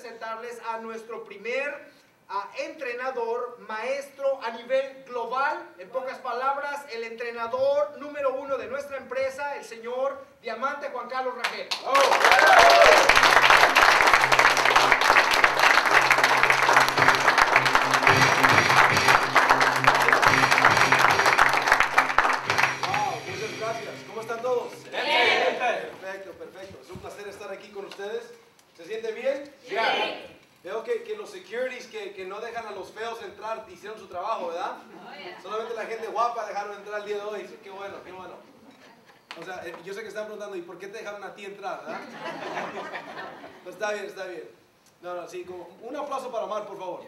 presentarles a nuestro primer entrenador, maestro a nivel global. En pocas palabras, el entrenador número 1 de nuestra empresa, el señor Diamante Juan Carlos Rangel. Muchas gracias. ¿Cómo están todos? Bien. Perfecto, perfecto. Es un placer estar aquí con ustedes. ¿Se siente bien? Sí. Veo que los securities que no dejan a los feos entrar hicieron su trabajo, ¿verdad? Solamente la gente guapa dejaron entrar el día de hoy. Qué bueno, qué bueno. O sea, yo sé que están preguntando, ¿y por qué te dejaron a ti entrar, verdad? Pues está bien, está bien. No, sí, como un aplauso para Omar, por favor.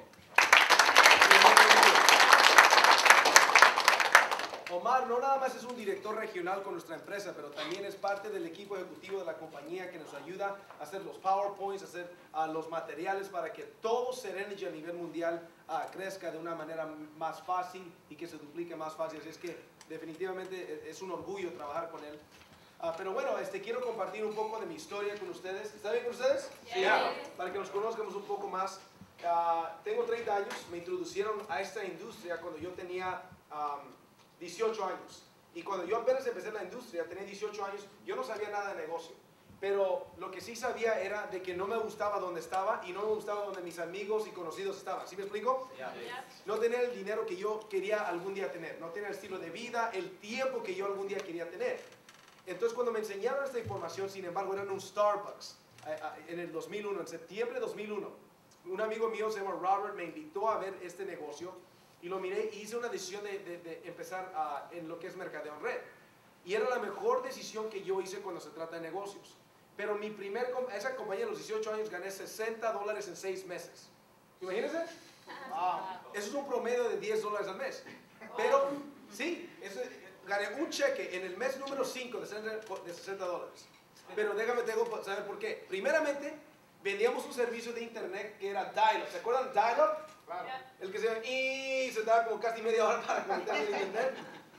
Omar no nada más es un director regional con nuestra empresa, pero también es parte del equipo ejecutivo de la compañía que nos ayuda a hacer los PowerPoints, a hacer los materiales para que todo Serenergy a nivel mundial crezca de una manera más fácil y que se duplique más fácil. Así es que definitivamente es un orgullo trabajar con él. Pero bueno, quiero compartir un poco de mi historia con ustedes. ¿Está bien con ustedes? Sí. Para que nos conozcamos un poco más. Tengo 30 años, me introducieron a esta industria cuando yo tenía 18 años. Y cuando yo apenas empecé en la industria, tenía 18 años, yo no sabía nada de negocio. Pero lo que sí sabía era de que no me gustaba donde estaba y no me gustaba donde mis amigos y conocidos estaban. ¿Sí me explico? No tenía el dinero que yo quería algún día tener. No tenía el estilo de vida, el tiempo que yo algún día quería tener. Entonces cuando me enseñaron esta información, sin embargo, era en un Starbucks en el 2001, en septiembre de 2001. Un amigo mío se llama Robert, me invitó a ver este negocio. Y lo miré y hice una decisión de empezar en lo que es mercadeo en red. Y era la mejor decisión que yo hice cuando se trata de negocios. Pero esa compañía a los 18 años gané $60 en 6 meses. Imagínense. Eso es un promedio de $10 al mes. Pero sí, gané un cheque en el mes número 5 de $60. Pero déjame saber por qué. Primeramente, vendíamos un servicio de internet que era dial-up. ¿Se acuerdan dial-up? Claro. El que se daba como casi media hora para conectarse en internet.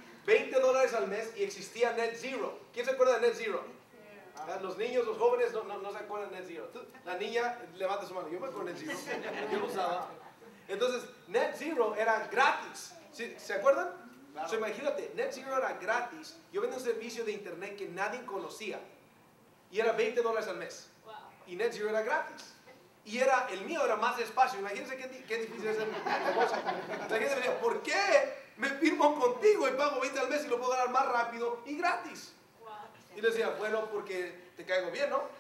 $20 al mes y existía Net Zero. ¿Quién se acuerda de Net Zero? Los niños, los jóvenes no se acuerdan de Net Zero. La niña levanta su mano. Yo me acuerdo de Net Zero. Yo lo usaba. Entonces, Net Zero era gratis. ¿Sí? ¿Se acuerdan? Claro. Imagínate, Net Zero era gratis. Yo vendía un servicio de internet que nadie conocía. Y era $20 al mes. Wow. Y Net Zero era gratis. Y el mío era más despacio. Imagínense qué difícil es el negocio. La gente me decía, ¿por qué me firmo contigo y pago 20 al mes y lo puedo ganar más rápido y gratis? Wow. Y le decía, bueno, porque te caigo bien, ¿no?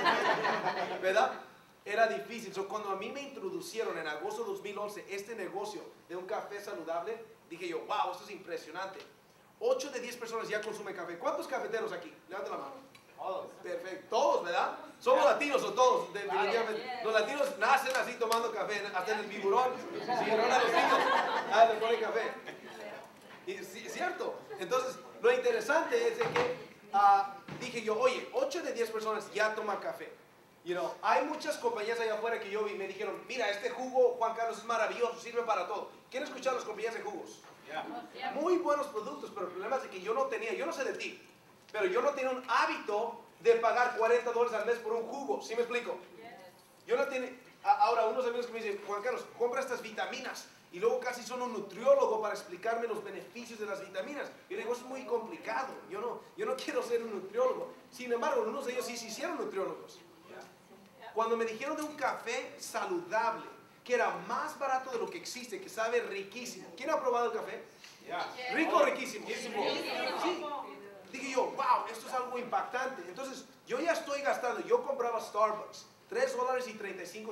¿Verdad? Era difícil. Cuando a mí me introducieron en agosto de 2011 este negocio de un café saludable, dije yo, wow, esto es impresionante. 8 de 10 personas ya consumen café. ¿Cuántos cafeteros aquí? Levanten la mano. Todos. Perfecto. Todos, ¿verdad? ¿Somos latinos o todos? Definitivamente. Los latinos nacen así tomando café, hasta en el biberón. Si agarran a los niños, le ponen café. Y sí, cierto. Entonces, lo interesante es de que dije yo, oye, 8 de 10 personas ya toman café. Hay muchas compañías allá afuera que yo vi, me dijeron, mira, este jugo, Juan Carlos, es maravilloso, sirve para todo. ¿Quieren escuchar las compañías de jugos? Muy buenos productos, pero el problema es que yo no sé de ti, pero yo no tenía un hábito de pagar $40 al mes por un jugo. ¿Sí me explico? Yo no tenía. Ahora, unos amigos que me dicen, Juan Carlos, compra estas vitaminas. Y luego casi son un nutriólogo para explicarme los beneficios de las vitaminas. Y yo digo, es muy complicado. Yo no quiero ser un nutriólogo. Sin embargo, unos de ellos sí se hicieron nutriólogos. Cuando me dijeron de un café saludable, que era más barato de lo que existe, que sabe riquísimo. ¿Quién ha probado el café? Rico, riquísimo. Sí. Dije yo, wow, esto es algo impactante. Entonces, yo ya estoy gastando. Yo compraba Starbucks, $3.35,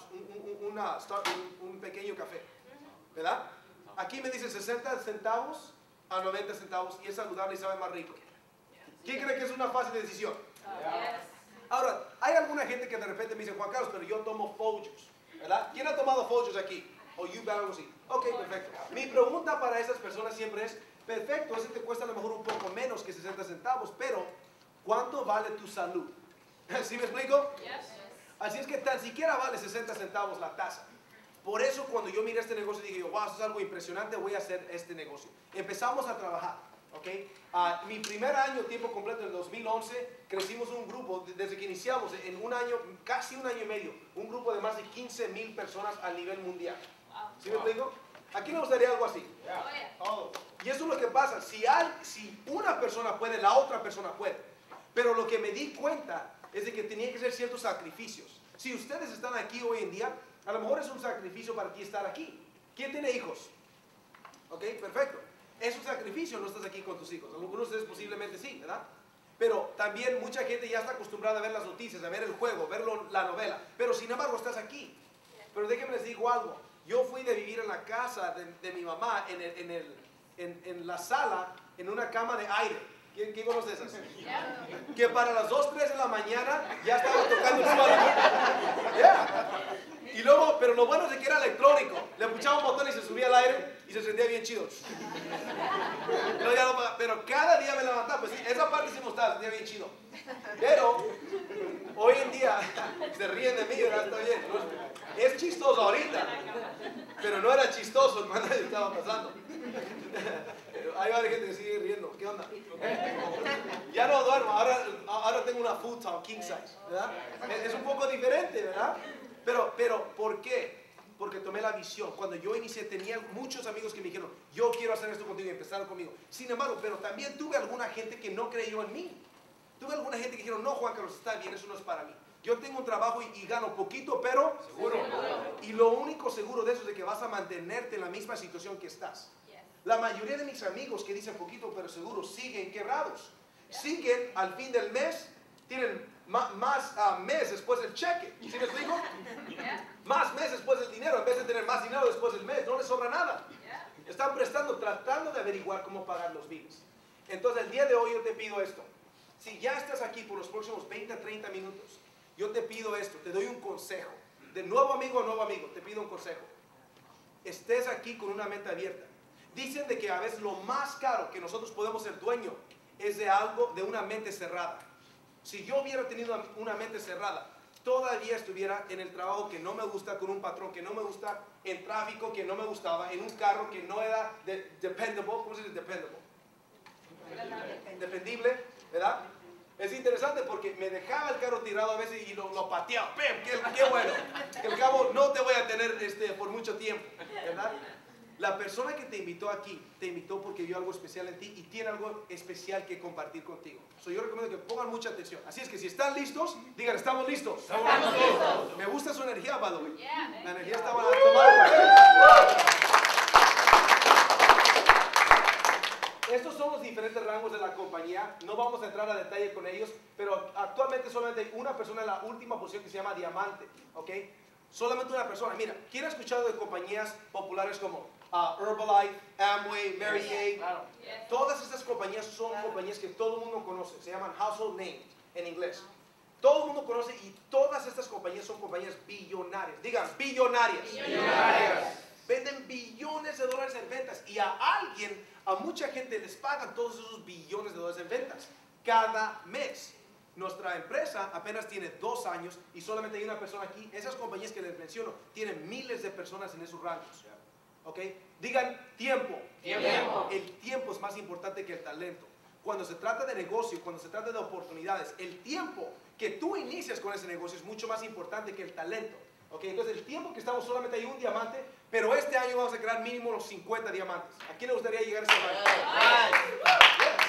un pequeño café, ¿verdad? Aquí me dice 60 centavos a 90 centavos y es saludable y sabe más rico. ¿Quién cree que es una fácil decisión? Ahora, hay alguna gente que de repente me dice, Juan Carlos, pero yo tomo Folgers, ¿verdad? ¿Quién ha tomado Folgers aquí? O algo así. Ok, perfecto. Mi pregunta para esas personas siempre es, perfecto, ese te cuesta a lo mejor un poco menos que 60 centavos, pero ¿cuánto vale tu salud? ¿Sí me explico? Así es que tan siquiera vale 60 centavos la taza. Por eso cuando yo miré este negocio dije, wow, esto es algo impresionante, voy a hacer este negocio. Empezamos a trabajar. ¿okay? Mi primer año tiempo completo, en el 2011, crecimos un grupo, desde que iniciamos, en un año, casi un año y medio, un grupo de más de 15,000 personas a nivel mundial. ¿Sí me explico? ¿A quién le gustaría algo así? Y eso es lo que pasa, si una persona puede, la otra persona puede. Pero lo que me di cuenta es de que tenía que hacer ciertos sacrificios. Si ustedes están aquí hoy en día, a lo mejor es un sacrificio para ti estar aquí. ¿Quién tiene hijos? Ok, perfecto. Es un sacrificio, no estás aquí con tus hijos. Algunos de ustedes posiblemente sí, ¿verdad? Pero también mucha gente ya está acostumbrada a ver las noticias, a ver el juego, ver la novela. Pero sin embargo estás aquí. Pero déjenme les digo algo. Yo fui de vivir en la casa de mi mamá, en la sala, en una cama de aire. ¿Quién conoce esas? Que para las 2, 3 de la mañana ya estaba tocando el suelo. Yeah. Y luego, pero lo bueno es que era electrónico. Le puchaba un botón y se subía al aire y se sentía bien chido. Pero cada día me levantaba, pues sí, esa parte sí me gustaba, se sentía bien chido. Pero hoy en día se ríen de mí, ¿verdad? Está bien. Es chistoso ahorita, pero no era chistoso cuando estaba pasando. Hay varias gente que sigue riendo. ¿Qué onda? Ya no duermo, ahora tengo una futon king size, ¿verdad? Es un poco diferente, ¿verdad? Pero ¿por qué? Porque tomé la visión. Cuando yo inicié tenía muchos amigos que me dijeron, yo quiero hacer esto contigo y empezaron conmigo. Sin embargo, pero también tuve alguna gente que no creyó en mí. Tuve alguna gente que dijeron, no, Juan Carlos, está bien, eso no es para mí. Yo tengo un trabajo y gano poquito, pero seguro. Y lo único seguro de eso es de que vas a mantenerte en la misma situación que estás. La mayoría de mis amigos que dicen poquito pero seguro siguen quebrados. Siguen al fin del mes, tienen más mes después del cheque. ¿Sí me explico? Más mes después del dinero, en vez de tener más dinero después del mes, no les sobra nada. Están prestando, tratando de averiguar cómo pagar los bills. Entonces el día de hoy yo te pido esto. Si ya estás aquí por los próximos 20 a 30 minutos, yo te pido esto, te doy un consejo. De nuevo amigo a nuevo amigo, te pido un consejo. Estés aquí con una mente abierta. Dicen de que a veces lo más caro que nosotros podemos ser dueño es de algo, de una mente cerrada. Si yo hubiera tenido una mente cerrada, todavía estuviera en el trabajo que no me gusta, con un patrón que no me gusta, en tráfico que no me gustaba, en un carro que no era dependable. ¿Cómo se dice dependable? Dependible, ¿verdad? Es interesante porque me dejaba el carro tirado a veces y lo pateaba. ¡Pem! ¡Qué bueno! Que al cabo no te voy a tener por mucho tiempo, ¿verdad? La persona que te invitó aquí, te invitó porque vio algo especial en ti y tiene algo especial que compartir contigo. Yo recomiendo que pongan mucha atención. Así es que si están listos, digan, ¿estamos listos? ¡Estamos listos! Me gusta su energía, by the way. La energía estaba tomada. Estos son los diferentes rangos de la compañía. No vamos a entrar a detalle con ellos, pero actualmente solamente hay una persona en la última posición que se llama Diamante, ¿ok? Solamente una persona. Mira, ¿quién ha escuchado de compañías populares como Herbalife, Amway, Mary Kay? Todas estas compañías son compañías que todo el mundo conoce. Se llaman household names en inglés. Todo el mundo conoce y todas estas compañías son compañías billonarias. Digan, billonarias. Venden billones de dólares en ventas y a mucha gente les pagan todos esos billones de dólares en ventas cada mes. Nuestra empresa apenas tiene 2 años y solamente hay una persona aquí. Esas compañías que les menciono tienen miles de personas en esos rangos. ¿Ok? Digan tiempo. El tiempo es más importante que el talento. Cuando se trata de negocio, cuando se trata de oportunidades, el tiempo que tú inicias con ese negocio es mucho más importante que el talento. ¿Ok? Entonces el tiempo que estamos solamente hay un diamante, pero este año vamos a crear mínimo los 50 diamantes. ¿A quién le gustaría llegar a ese rango?